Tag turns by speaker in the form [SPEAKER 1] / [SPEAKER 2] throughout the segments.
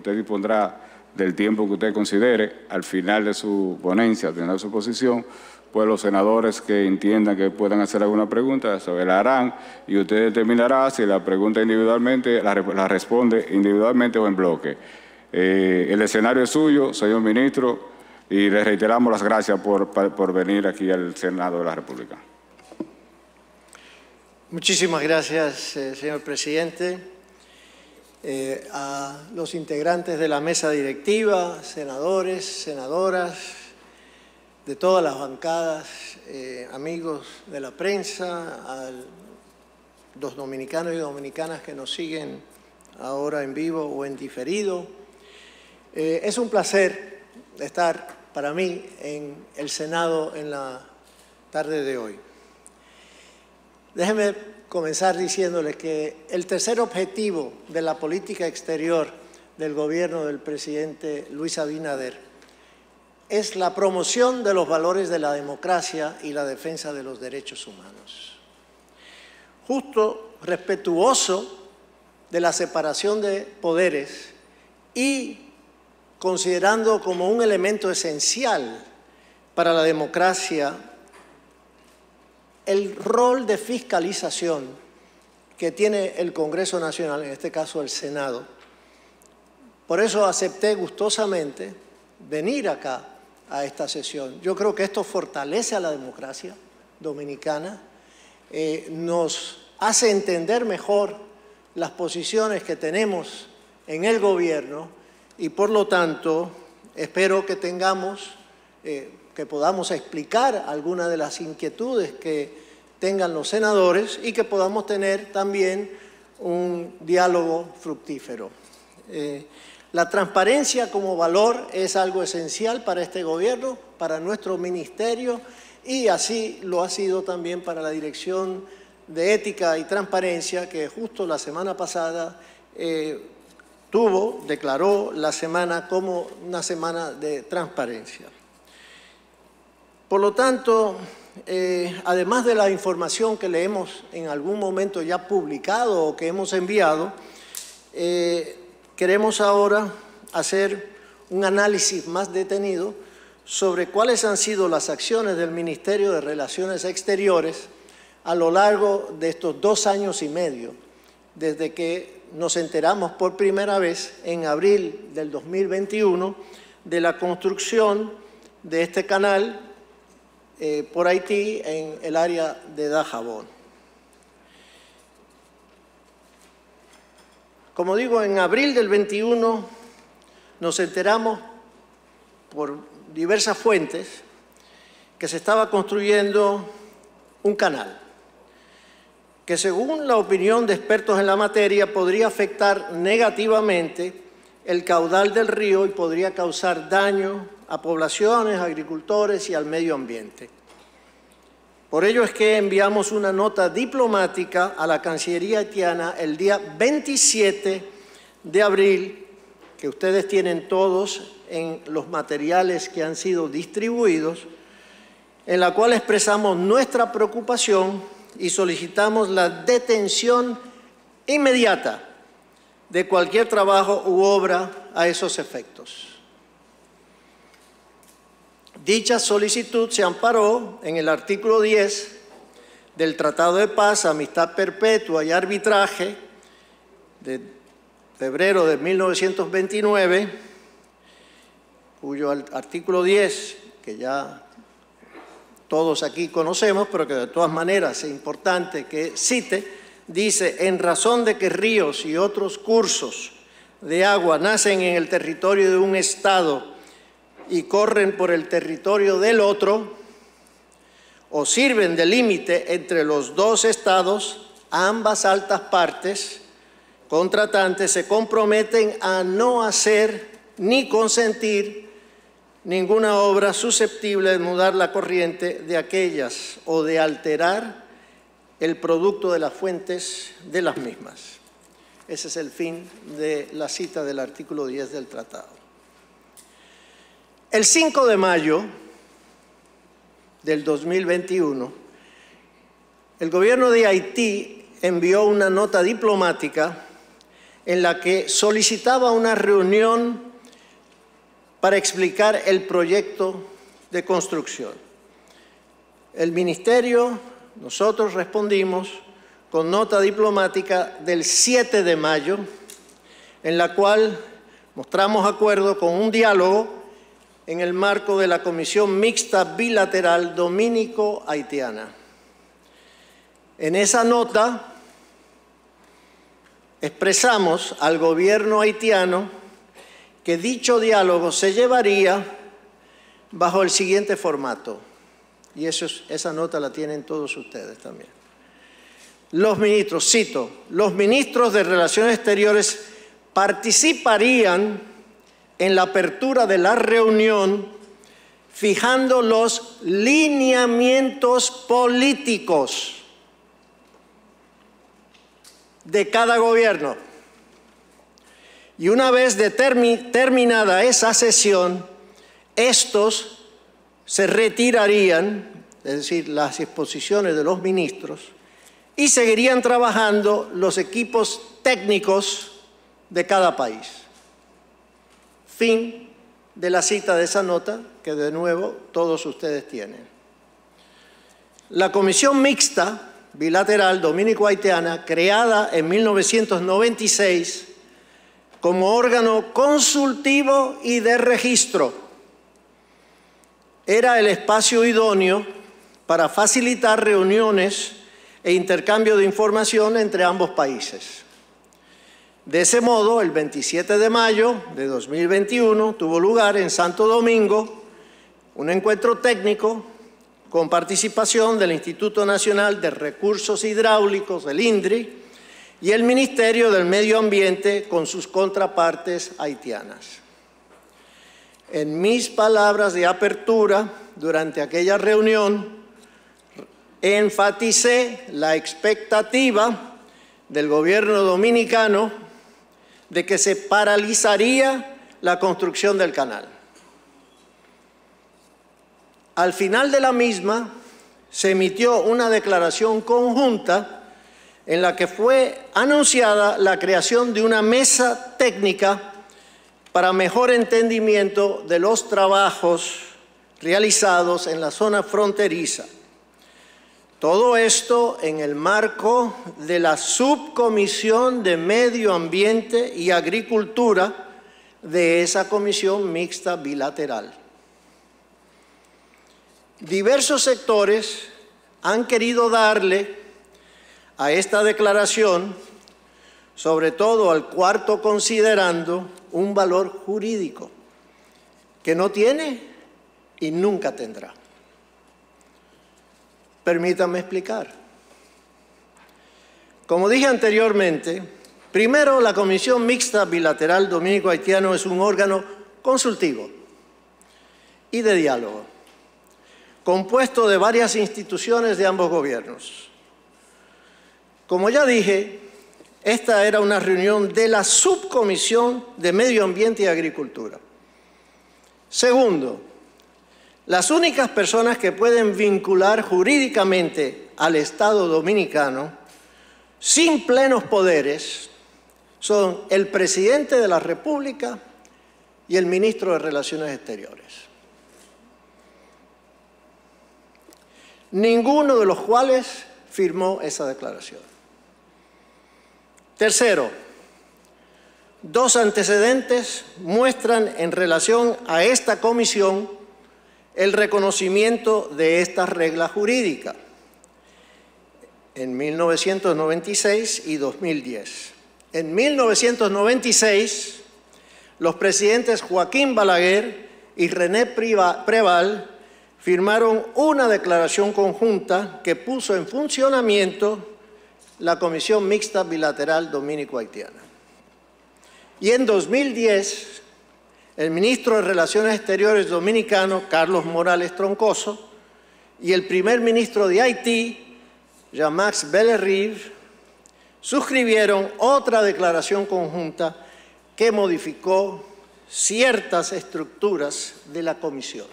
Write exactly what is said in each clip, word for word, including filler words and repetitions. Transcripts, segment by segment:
[SPEAKER 1] usted dispondrá del tiempo que usted considere. Al final de su ponencia, al final de su posición, pues los senadores que entiendan que puedan hacer alguna pregunta se la harán y usted determinará si la pregunta individualmente, la, la responde individualmente o en bloque. Eh, el escenario es suyo, señor ministro, y le reiteramos las gracias por, por venir aquí al Senado de la República.
[SPEAKER 2] Muchísimas gracias, eh, señor presidente. Eh, a los integrantes de la mesa directiva, senadores, senadoras, de todas las bancadas, eh, amigos de la prensa, a los dominicanos y dominicanas que nos siguen ahora en vivo o en diferido. Eh, es un placer estar para mí en el Senado en la tarde de hoy. Déjenme comenzar diciéndoles que el tercer objetivo de la política exterior del gobierno del presidente Luis Abinader es la promoción de los valores de la democracia y la defensa de los derechos humanos. Justo, respetuoso de la separación de poderes y considerando como un elemento esencial para la democracia el rol de fiscalización que tiene el Congreso Nacional, en este caso el Senado. Por eso acepté gustosamente venir acá a esta sesión. Yo creo que esto fortalece a la democracia dominicana, eh, nos hace entender mejor las posiciones que tenemos en el gobierno y por lo tanto espero que tengamos, eh, que podamos explicar algunas de las inquietudes que tengan los senadores y que podamos tener también un diálogo fructífero. Eh, La transparencia como valor es algo esencial para este gobierno, para nuestro ministerio y así lo ha sido también para la Dirección de Ética y Transparencia que justo la semana pasada eh, tuvo, declaró la semana como una semana de transparencia. Por lo tanto, eh, además de la información que le hemos en algún momento ya publicado o que hemos enviado, eh, queremos ahora hacer un análisis más detenido sobre cuáles han sido las acciones del Ministerio de Relaciones Exteriores a lo largo de estos dos años y medio, desde que nos enteramos por primera vez en abril del dos mil veintiuno de la construcción de este canal eh, por Haití en el área de Dajabón. Como digo, en abril del veintiuno nos enteramos por diversas fuentes que se estaba construyendo un canal que, según la opinión de expertos en la materia, podría afectar negativamente el caudal del río y podría causar daño a poblaciones, agricultores y al medio ambiente. Por ello es que enviamos una nota diplomática a la Cancillería haitiana el día veintisiete de abril, que ustedes tienen todos en los materiales que han sido distribuidos, en la cual expresamos nuestra preocupación y solicitamos la detención inmediata de cualquier trabajo u obra a esos efectos. Dicha solicitud se amparó en el artículo diez del Tratado de Paz, Amistad Perpetua y Arbitraje de febrero de mil novecientos veintinueve, cuyo artículo diez, que ya todos aquí conocemos, pero que de todas maneras es importante que cite, dice: en razón de que ríos y otros cursos de agua nacen en el territorio de un Estado y corren por el territorio del otro, o sirven de límite entre los dos estados, ambas altas partes contratantes se comprometen a no hacer ni consentir ninguna obra susceptible de mudar la corriente de aquellas o de alterar el producto de las fuentes de las mismas. Ese es el fin de la cita del artículo diez del tratado. El cinco de mayo del dos mil veintiuno, el gobierno de Haití envió una nota diplomática en la que solicitaba una reunión para explicar el proyecto de construcción. El Ministerio, nosotros respondimos con nota diplomática del siete de mayo, en la cual mostramos acuerdo con un diálogo en el marco de la Comisión Mixta Bilateral Dominico-Haitiana. En esa nota expresamos al gobierno haitiano que dicho diálogo se llevaría bajo el siguiente formato, y eso es, esa nota la tienen todos ustedes también. Los ministros, cito, los ministros de Relaciones Exteriores participarían en la apertura de la reunión fijando los lineamientos políticos de cada gobierno. Y una vez terminada esa sesión, estos se retirarían, es decir, las exposiciones de los ministros, y seguirían trabajando los equipos técnicos de cada país. Fin de la cita de esa nota, que de nuevo todos ustedes tienen. La Comisión Mixta Bilateral Dominico-Haitiana, creada en mil novecientos noventa y seis como órgano consultivo y de registro, era el espacio idóneo para facilitar reuniones e intercambio de información entre ambos países. De ese modo, el veintisiete de mayo de dos mil veintiuno tuvo lugar en Santo Domingo un encuentro técnico con participación del Instituto Nacional de Recursos Hidráulicos, el INDRI, y el Ministerio del Medio Ambiente con sus contrapartes haitianas. En mis palabras de apertura durante aquella reunión, enfaticé la expectativa del gobierno dominicano de que se paralizaría la construcción del canal. Al final de la misma, se emitió una declaración conjunta en la que fue anunciada la creación de una mesa técnica para mejor entendimiento de los trabajos realizados en la zona fronteriza. Todo esto en el marco de la Subcomisión de Medio Ambiente y Agricultura de esa Comisión Mixta Bilateral. Diversos sectores han querido darle a esta declaración, sobre todo al cuarto considerando, un valor jurídico que no tiene y nunca tendrá. Permítanme explicar. Como dije anteriormente, primero, la Comisión Mixta Bilateral Dominico-Haitiano es un órgano consultivo y de diálogo, compuesto de varias instituciones de ambos gobiernos. Como ya dije, esta era una reunión de la Subcomisión de Medio Ambiente y Agricultura. Segundo, las únicas personas que pueden vincular jurídicamente al Estado dominicano sin plenos poderes son el presidente de la República y el ministro de Relaciones Exteriores, ninguno de los cuales firmó esa declaración. Tercero, dos antecedentes muestran en relación a esta comisión el reconocimiento de esta regla jurídica en mil novecientos noventa y seis y dos mil diez. En mil novecientos noventa y seis, los presidentes Joaquín Balaguer y René Preval firmaron una declaración conjunta que puso en funcionamiento la Comisión Mixta Bilateral Dominico-Haitiana. Y en dos mil diez, el ministro de Relaciones Exteriores dominicano, Carlos Morales Troncoso, y el primer ministro de Haití, Jean-Max Bellerive, suscribieron otra declaración conjunta que modificó ciertas estructuras de la comisión.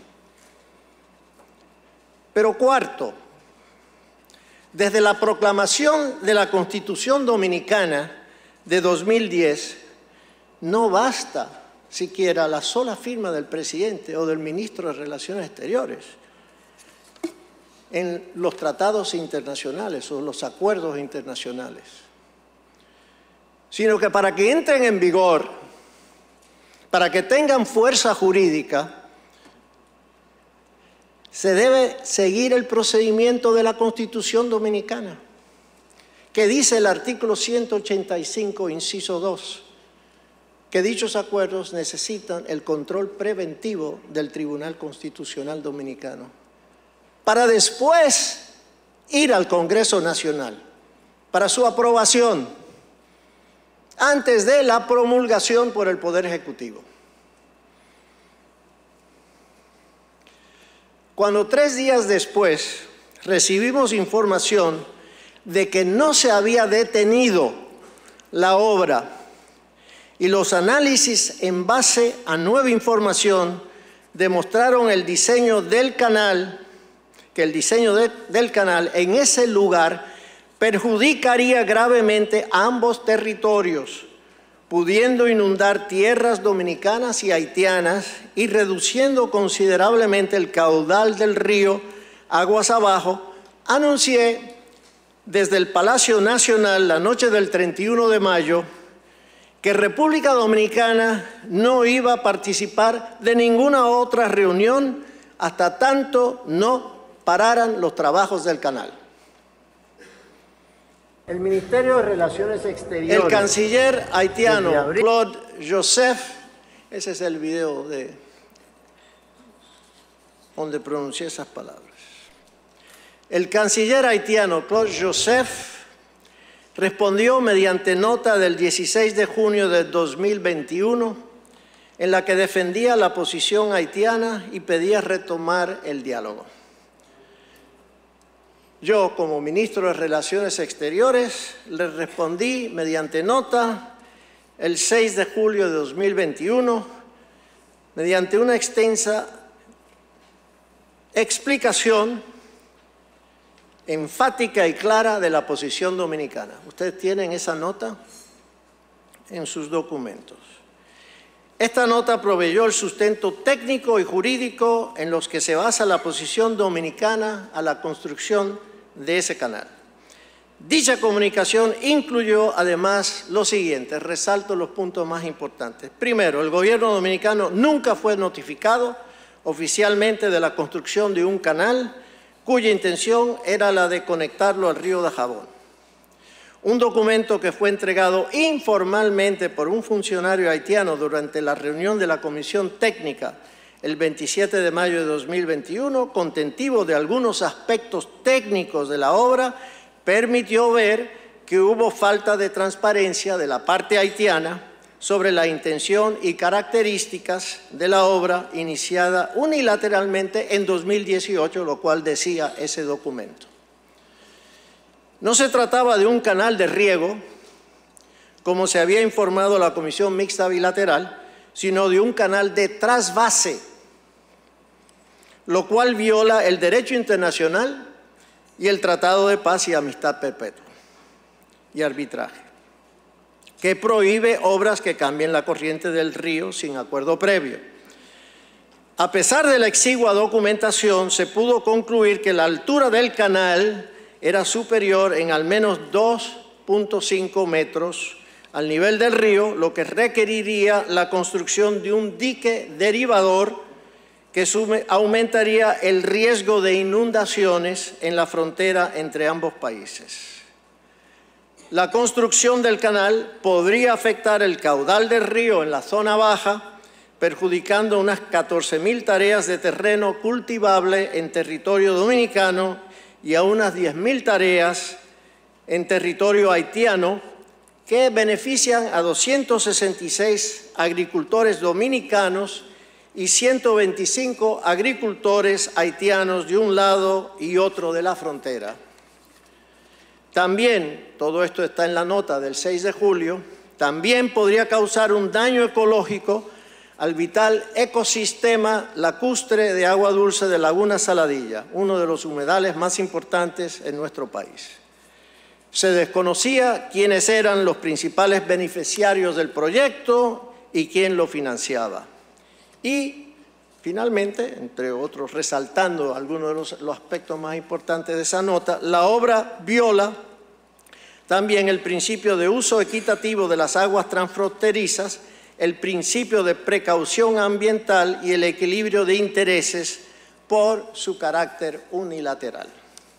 [SPEAKER 2] Pero cuarto, desde la proclamación de la Constitución Dominicana de dos mil diez, no basta siquiera la sola firma del presidente o del ministro de Relaciones Exteriores en los tratados internacionales o los acuerdos internacionales, sino que para que entren en vigor, para que tengan fuerza jurídica, se debe seguir el procedimiento de la Constitución Dominicana, que dice el artículo ciento ochenta y cinco, inciso dos, que dichos acuerdos necesitan el control preventivo del Tribunal Constitucional Dominicano, para después ir al Congreso Nacional para su aprobación antes de la promulgación por el Poder Ejecutivo. Cuando tres días después recibimos información de que no se había detenido la obra y los análisis en base a nueva información demostraron el diseño del canal, que el diseño de, del canal en ese lugar perjudicaría gravemente a ambos territorios, pudiendo inundar tierras dominicanas y haitianas y reduciendo considerablemente el caudal del río aguas abajo, anuncié desde el Palacio Nacional la noche del treinta y uno de mayo que República Dominicana no iba a participar de ninguna otra reunión hasta tanto no pararan los trabajos del canal. El Ministerio de Relaciones Exteriores, el canciller haitiano Claude Joseph, ese es el video de donde pronuncié esas palabras. El canciller haitiano Claude Joseph respondió mediante nota del dieciséis de junio de dos mil veintiuno, en la que defendía la posición haitiana y pedía retomar el diálogo. Yo, como ministro de Relaciones Exteriores, le respondí mediante nota el seis de julio de dos mil veintiuno, mediante una extensa explicación enfática y clara de la posición dominicana. Ustedes tienen esa nota en sus documentos. Esta nota proveyó el sustento técnico y jurídico en los que se basa la posición dominicana a la construcción de ese canal. Dicha comunicación incluyó además lo siguiente, resalto los puntos más importantes. Primero, el gobierno dominicano nunca fue notificado oficialmente de la construcción de un canal cuya intención era la de conectarlo al río Dajabón. Un documento que fue entregado informalmente por un funcionario haitiano durante la reunión de la Comisión Técnica el veintisiete de mayo de dos mil veintiuno, contentivo de algunos aspectos técnicos de la obra, permitió ver que hubo falta de transparencia de la parte haitiana sobre la intención y características de la obra iniciada unilateralmente en dos mil dieciocho, lo cual decía ese documento. No se trataba de un canal de riego, como se había informado la Comisión Mixta Bilateral, sino de un canal de trasvase, lo cual viola el derecho internacional y el Tratado de Paz y Amistad Perpetua y Arbitraje, que prohíbe obras que cambien la corriente del río sin acuerdo previo. A pesar de la exigua documentación, se pudo concluir que la altura del canal era superior en al menos dos punto cinco metros al nivel del río, lo que requeriría la construcción de un dique derivador que sume, aumentaría el riesgo de inundaciones en la frontera entre ambos países. La construcción del canal podría afectar el caudal del río en la zona baja, perjudicando unas catorce mil tareas de terreno cultivable en territorio dominicano y a unas diez mil tareas en territorio haitiano, que benefician a doscientos sesenta y seis agricultores dominicanos y ciento veinticinco agricultores haitianos de un lado y otro de la frontera. También, todo esto está en la nota del seis de julio, también podría causar un daño ecológico al vital ecosistema lacustre de agua dulce de Laguna Saladilla, uno de los humedales más importantes en nuestro país. Se desconocía quiénes eran los principales beneficiarios del proyecto y quién lo financiaba. Y, finalmente, entre otros, resaltando algunos de los, los aspectos más importantes de esa nota, la obra viola también el principio de uso equitativo de las aguas transfronterizas, el principio de precaución ambiental y el equilibrio de intereses por su carácter unilateral.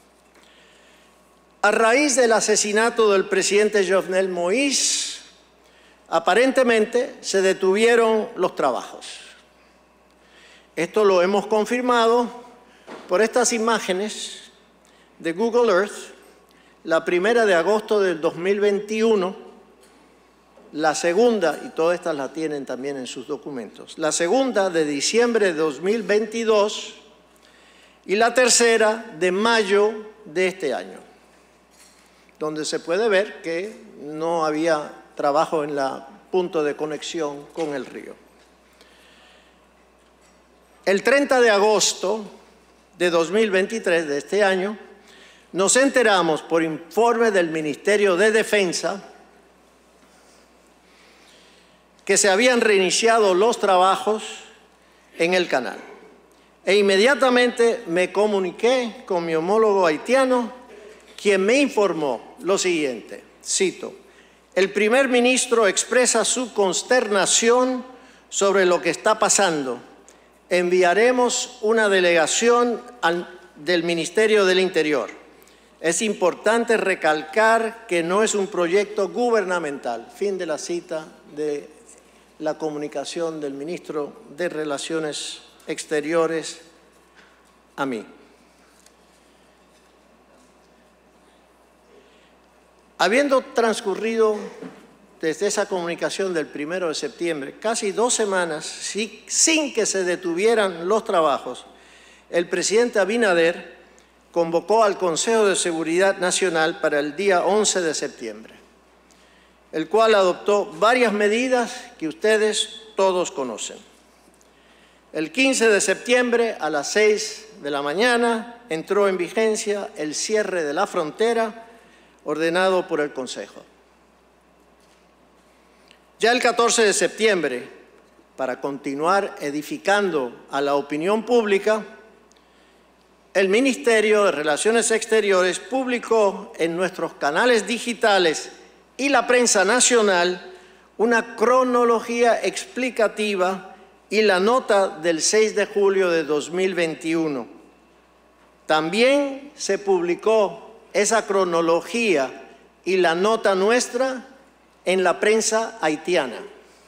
[SPEAKER 2] A raíz del asesinato del presidente Jovenel Moïse, aparentemente se detuvieron los trabajos. Esto lo hemos confirmado por estas imágenes de Google Earth, la primera de agosto del dos mil veintiuno, la segunda, y todas estas la tienen también en sus documentos, la segunda de diciembre de dos mil veintidós y la tercera de mayo de este año, donde se puede ver que no había trabajo en la punto de conexión con el río. El treinta de agosto de dos mil veintitrés de este año, nos enteramos por informe del Ministerio de Defensa que se habían reiniciado los trabajos en el canal. E inmediatamente me comuniqué con mi homólogo haitiano, quien me informó lo siguiente, cito, el primer ministro expresa su consternación sobre lo que está pasando. Enviaremos una delegación al, del Ministerio del Interior. Es importante recalcar que no es un proyecto gubernamental. Fin de la cita de la comunicación del ministro de Relaciones Exteriores a mí. Habiendo transcurrido desde esa comunicación del primero de septiembre casi dos semanas sin que se detuvieran los trabajos, el presidente Abinader convocó al Consejo de Seguridad Nacional para el día once de septiembre, el cual adoptó varias medidas que ustedes todos conocen. El quince de septiembre a las seis de la mañana entró en vigencia el cierre de la frontera ordenado por el Consejo. Ya el catorce de septiembre, para continuar edificando a la opinión pública, el Ministerio de Relaciones Exteriores publicó en nuestros canales digitales y la prensa nacional una cronología explicativa y la nota del seis de julio de dos mil veintiuno. También se publicó esa cronología y la nota nuestra en la prensa haitiana.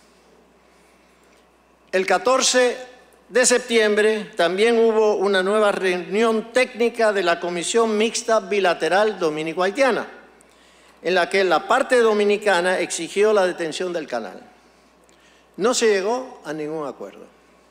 [SPEAKER 2] El catorce de septiembre también hubo una nueva reunión técnica de la Comisión Mixta Bilateral Dominico-Haitiana, en la que la parte dominicana exigió la detención del canal. No se llegó a ningún acuerdo.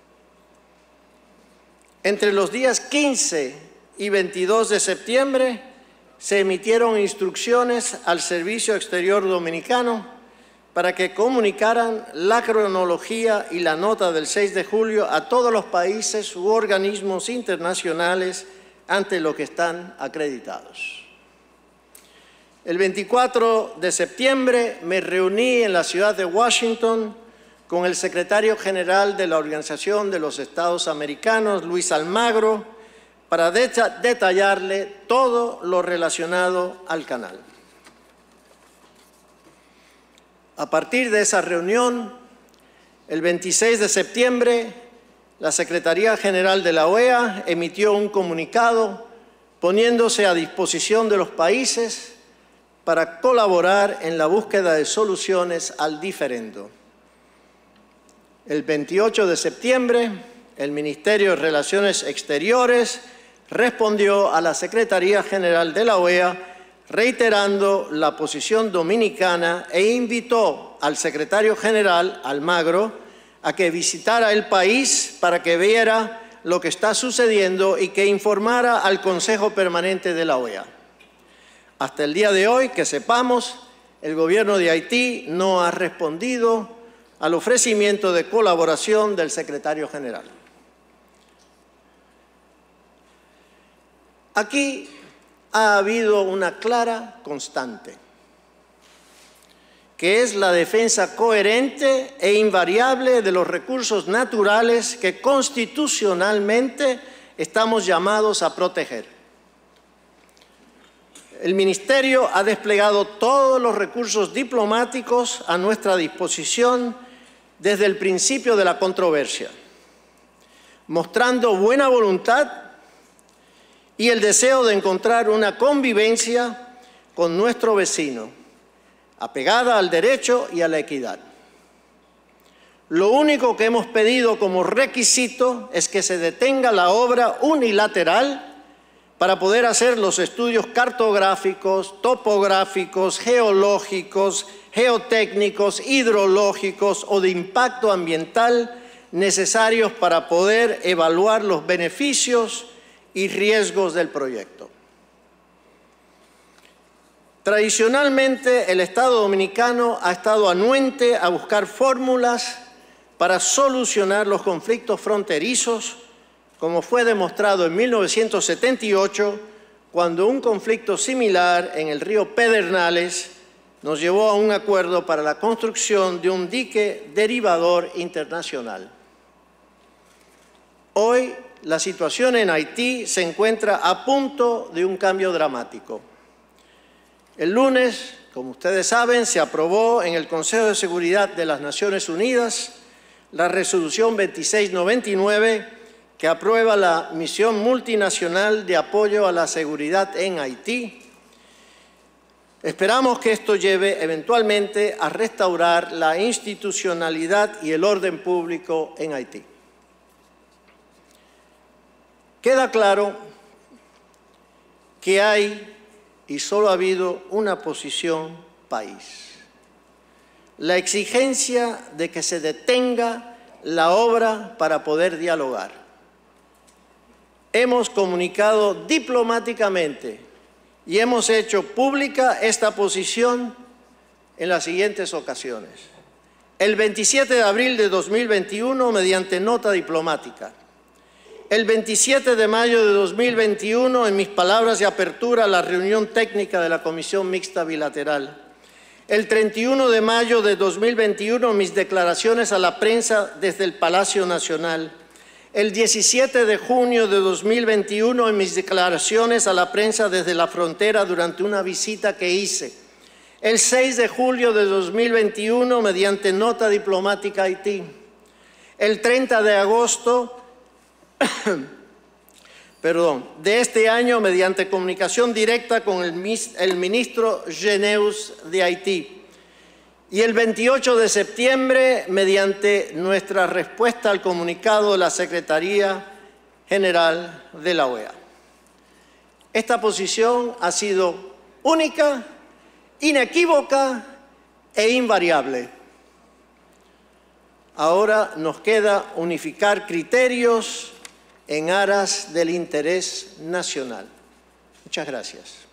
[SPEAKER 2] Entre los días quince y veintidós de septiembre se emitieron instrucciones al Servicio Exterior Dominicano para que comunicaran la cronología y la nota del seis de julio a todos los países u organismos internacionales ante los que están acreditados. El veinticuatro de septiembre me reuní en la ciudad de Washington con el secretario general de la Organización de los Estados Americanos, Luis Almagro, para detallarle todo lo relacionado al canal. A partir de esa reunión, el veintiséis de septiembre, la Secretaría General de la O E A emitió un comunicado poniéndose a disposición de los países para colaborar en la búsqueda de soluciones al diferendo. El veintiocho de septiembre, el Ministerio de Relaciones Exteriores respondió a la Secretaría General de la O E A reiterando la posición dominicana e invitó al secretario general, Almagro, a que visitara el país para que viera lo que está sucediendo y que informara al Consejo Permanente de la O E A. Hasta el día de hoy, que sepamos, el gobierno de Haití no ha respondido al ofrecimiento de colaboración del secretario general. Aquí ha habido una clara constante, que es la defensa coherente e invariable de los recursos naturales que constitucionalmente estamos llamados a proteger. El Ministerio ha desplegado todos los recursos diplomáticos a nuestra disposición desde el principio de la controversia, mostrando buena voluntad y el deseo de encontrar una convivencia con nuestro vecino, apegada al derecho y a la equidad. Lo único que hemos pedido como requisito es que se detenga la obra unilateral para poder hacer los estudios cartográficos, topográficos, geológicos, geotécnicos, hidrológicos o de impacto ambiental necesarios para poder evaluar los beneficios y riesgos del proyecto. Tradicionalmente, el Estado dominicano ha estado anuente a buscar fórmulas para solucionar los conflictos fronterizos, como fue demostrado en mil novecientos setenta y ocho, cuando un conflicto similar en el río Pedernales nos llevó a un acuerdo para la construcción de un dique derivador internacional. Hoy, la situación en Haití se encuentra a punto de un cambio dramático. El lunes, como ustedes saben, se aprobó en el Consejo de Seguridad de las Naciones Unidas la resolución veintiséis noventa y nueve que aprueba la misión multinacional de apoyo a la seguridad en Haití. Esperamos que esto lleve eventualmente a restaurar la institucionalidad y el orden público en Haití. Queda claro que hay y solo ha habido una posición país: la exigencia de que se detenga la obra para poder dialogar. Hemos comunicado diplomáticamente y hemos hecho pública esta posición en las siguientes ocasiones. El veintisiete de abril de dos mil veintiuno, mediante nota diplomática. El veintisiete de mayo de dos mil veintiuno, en mis palabras de apertura a la reunión técnica de la Comisión Mixta Bilateral. El treinta y uno de mayo de dos mil veintiuno, mis declaraciones a la prensa desde el Palacio Nacional. El diecisiete de junio de dos mil veintiuno, en mis declaraciones a la prensa desde la frontera durante una visita que hice. El seis de julio de dos mil veintiuno, mediante nota diplomática a Haití. El treinta de agosto perdón, de este año, mediante comunicación directa con el, el ministro Geneus de Haití. Y el veintiocho de septiembre, mediante nuestra respuesta al comunicado de la Secretaría General de la O E A. Esta posición ha sido única, inequívoca e invariable. Ahora nos queda unificar criterios en aras del interés nacional. Muchas gracias.